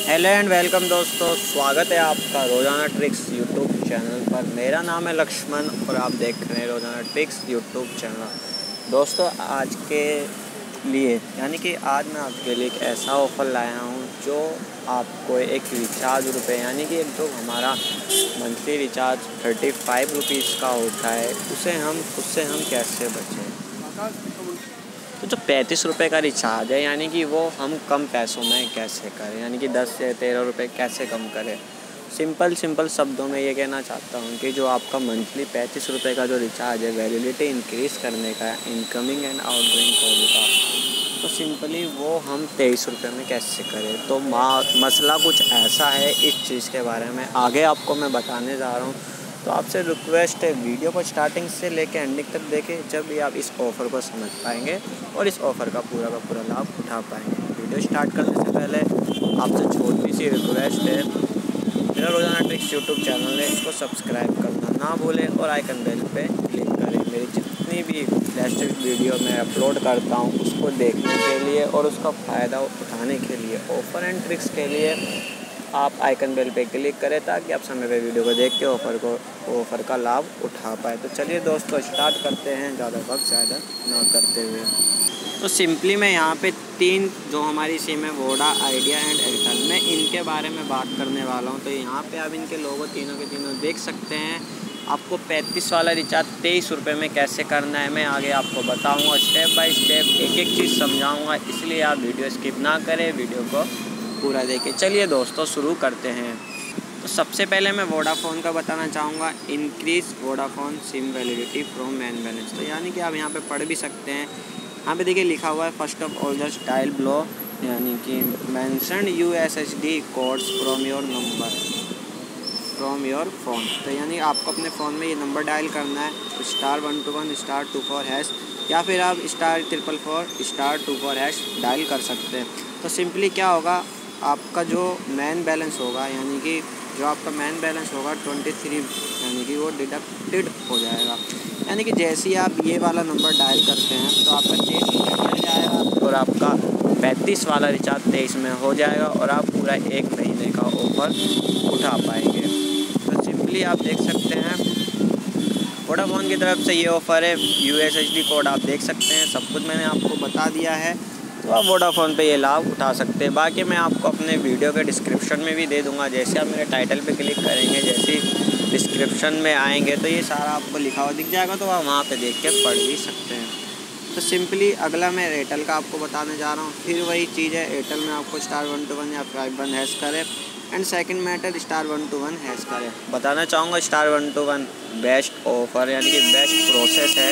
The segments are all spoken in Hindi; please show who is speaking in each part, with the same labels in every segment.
Speaker 1: हेलो एंड वेलकम दोस्तों, स्वागत है आपका रोज़ाना ट्रिक्स यूट्यूब चैनल पर। मेरा नाम है लक्ष्मण और आप देख रहे हैं रोज़ाना ट्रिक्स यूट्यूब चैनल। दोस्तों आज के लिए यानी कि आज मैं आपके लिए एक ऐसा ऑफ़र लाया हूं जो आपको एक रिचार्ज रुपये यानी कि एक जो हमारा मंथली रिचार्ज 35 रुपीज़ का होता है उससे हम कैसे बचें। तो जो 35 रुपये का रिचार्ज है यानी कि वो हम कम पैसों में कैसे करें, यानी कि 10 से 13 रुपये कैसे कम करें। सिंपल शब्दों में ये कहना चाहता हूँ कि जो आपका मंथली 35 रुपये का जो रिचार्ज है वैलिडिटी इंक्रीज़ करने का, इनकमिंग एंड आउटगोइंग कॉल का, तो सिंपली वो हम 23 रुपये में कैसे करें। तो मसला कुछ ऐसा है, इस चीज़ के बारे में आगे आपको मैं बताने जा रहा हूँ। तो आपसे रिक्वेस्ट है वीडियो को स्टार्टिंग से लेकर एंडिंग तक देखें, जब भी आप इस ऑफ़र को समझ पाएंगे और इस ऑफ़र का पूरा लाभ उठा पाएंगे। वीडियो स्टार्ट करने से पहले आपसे छोटी सी रिक्वेस्ट है, मेरा रोज़ाना ट्रिक्स यूट्यूब चैनल है, इसको सब्सक्राइब करना ना भूलें और आइकन बेल पे क्लिक करें। मेरी जितनी भी लेटेस्ट वीडियो मैं अपलोड करता हूँ उसको देखने के लिए और उसका फ़ायदा उठाने के लिए, ऑफ़र एंड ट्रिक्स के लिए आप आइकन बेल पे क्लिक करें ताकि आप समय पे वीडियो को देख के ऑफ़र का लाभ उठा पाए। तो चलिए दोस्तों स्टार्ट करते हैं ज़्यादा वक्त ज़्यादा ना करते हुए। तो सिंपली मैं यहाँ पे 3 जो हमारी सिम है वोडा, आइडिया एंड एयरटेल, मैं इनके बारे में बात करने वाला हूँ। तो यहाँ पे आप इनके लोगो तीनों के तीनों देख सकते हैं। आपको 35 वाला रिचार्ज 23 रुपये में कैसे करना है मैं आगे आपको बताऊँगा, स्टेप बाय स्टेप एक चीज़ समझाऊँगा, इसलिए आप वीडियो स्किप ना करें, वीडियो को पूरा देखें। चलिए दोस्तों शुरू करते हैं। तो सबसे पहले मैं वोडाफोन का बताना चाहूँगा, increase Vodafone SIM validity from main balance. तो यानी कि आप यहाँ पे पढ़ भी सकते हैं, यहाँ पे देखिए लिखा हुआ है first of all just dial below, यानी कि mention USSD codes from your number from your phone. तो यानी आपको अपने फ़ोन में ये नंबर डायल करना है, *121 *24#, या फिर आप *444 *24# डायल कर सकते हैं। तो सिंपली क्या होगा, आपका जो मेन बैलेंस होगा यानी कि जो आपका मेन बैलेंस होगा 23 यानी कि वो डिडक्टेड हो जाएगा। यानी कि जैसे ही आप ये वाला नंबर डायल करते हैं तो आपका 23 रुपये मिल जाएगा और आपका 35 वाला रिचार्ज 23 में हो जाएगा और आप पूरा 1 महीने का ऑफ़र उठा पाएंगे। तो सिंपली आप देख सकते हैं वोडाफोन की तरफ से ये ऑफ़र है। USSD कोड आप देख सकते हैं, सब कुछ मैंने आपको बता दिया है, तो आप वोडाफोन पे ये लाभ उठा सकते हैं। बाकी मैं आपको अपने वीडियो के डिस्क्रिप्शन में भी दे दूंगा। जैसे आप मेरे टाइटल पे क्लिक करेंगे, जैसे डिस्क्रिप्शन में आएंगे तो ये सारा आपको लिखा हुआ दिख जाएगा, तो आप वहाँ पे देख के पढ़ भी सकते हैं। तो सिंपली अगला मैं एयरटेल का आपको बताने जा रहा हूँ। फिर वही चीज़ है, एयरटेल में आपको *121 या 51# करें एंड सेकंड मैटर *121# करें। बताना चाहूँगा *121 बेस्ट ऑफ़र यानी कि बेस्ट प्रोसेस है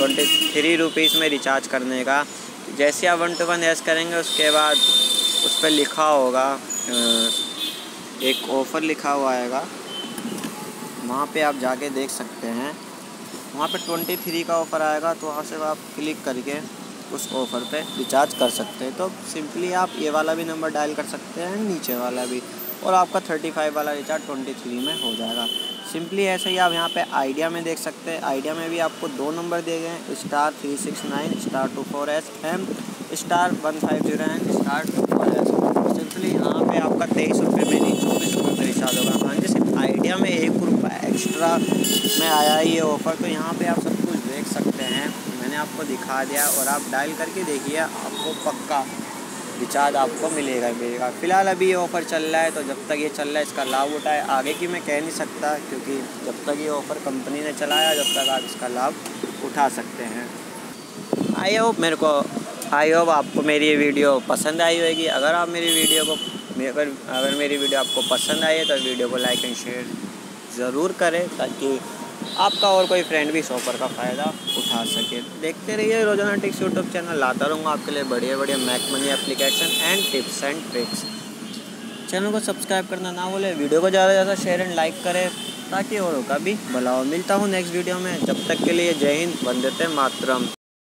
Speaker 1: 23 रुपीज़ में रिचार्ज करने का। जैसे आप 121# करेंगे उसके बाद उस पर लिखा होगा एक ऑफ़र लिखा हुआ आएगा, वहाँ पे आप जाके देख सकते हैं, वहाँ पे 23 का ऑफ़र आएगा, तो वहाँ से आप क्लिक करके उस ऑफ़र पे रिचार्ज कर सकते हैं। तो सिंपली आप ये वाला भी नंबर डायल कर सकते हैं, नीचे वाला भी, और आपका 35 वाला रिचार्ज 23 में हो जाएगा। सिंपली ऐसे ही आप यहाँ पे आइडिया में देख सकते हैं। आइडिया में भी आपको 2 नंबर दिए गए हैं, *369 *24# एंड *150 *24#। सिंपली यहाँ पे आपका 23 रुपये में नहीं 24 रुपये का रिचार्ज होगा। हाँ जी, सिर्फ आइडिया में 1 रुपया एक्स्ट्रा में आया है ये ऑफ़र। तो यहाँ पे आप सब कुछ देख सकते हैं, मैंने आपको दिखा दिया और आप डायल करके देखिए, आपको पक्का रिचार्ज आपको मिलेगा। फ़िलहाल अभी ये ऑफ़र चल रहा है, तो जब तक ये चल रहा है इसका लाभ उठाए। आगे की मैं कह नहीं सकता, क्योंकि जब तक ये ऑफ़र कंपनी ने चलाया जब तक आप इसका लाभ उठा सकते हैं। आई होप आपको मेरी ये वीडियो पसंद आई होगी। अगर आप मेरी वीडियो को अगर मेरी वीडियो आपको पसंद आई है तो वीडियो को लाइक एंड शेयर ज़रूर करें, ताकि आपका और कोई फ्रेंड भी इस ऑफ़र का फ़ायदा उठा सके। देखते रहिए रोज़ाना ट्रिक्स यूट्यूब चैनल, लाता रहूँगा आपके लिए बढ़िया make money application and tips and tricks. Channel को सब्सक्राइब करना ना भूलें, वीडियो को ज़्यादा से ज़्यादा शेयर एंड लाइक करें ताकि औरों का भी भला हो। मिलता हूँ नेक्स्ट वीडियो में, जब तक के लिए जय हिंद, वंदे मातरम।